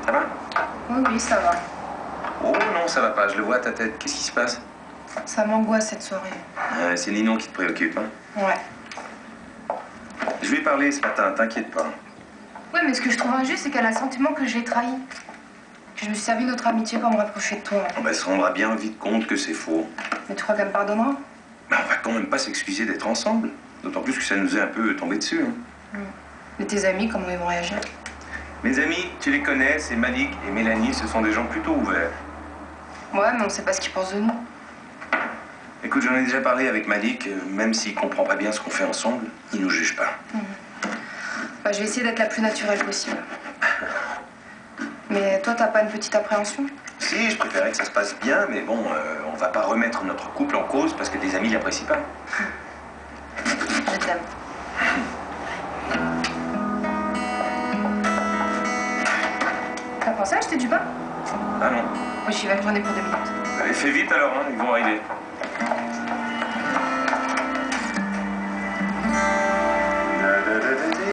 Ça va? Oui, oui, ça va. Oh non, ça va pas, je le vois à ta tête. Qu'est-ce qui se passe? Ça m'angoisse cette soirée. C'est Ninon qui te préoccupe, hein? Ouais. Je lui ai parlé ce matin, t'inquiète pas. Ouais, mais ce que je trouve injuste, c'est qu'elle a le sentiment que je l'ai trahi. Que je me suis servi de notre amitié pour me rapprocher de toi. Oh, bah, elle se rendra bien vite compte que c'est faux. Mais tu crois qu'elle me pardonnera? Mais on va quand même pas s'excuser d'être ensemble. D'autant plus que ça nous est un peu tombé dessus. Hein. Mais tes amis, comment ils vont réagir? Mes amis, tu les connais, c'est Malik et Mélanie, ce sont des gens plutôt ouverts. Ouais, mais on sait pas ce qu'ils pensent de nous. Écoute, j'en ai déjà parlé avec Malik, même s'il comprend pas bien ce qu'on fait ensemble, il nous juge pas. Bah, je vais essayer d'être la plus naturelle possible. Mais toi, t'as pas une petite appréhension? Si, je préférais que ça se passe bien, mais bon, on va pas remettre notre couple en cause parce que des amis l'apprécient pas. Je t'aime. T'as pensé à acheter du pain? Ah non. Moi, j'y vais, j'en ai pour 2 minutes. Allez, fais vite alors, hein, ils vont arriver.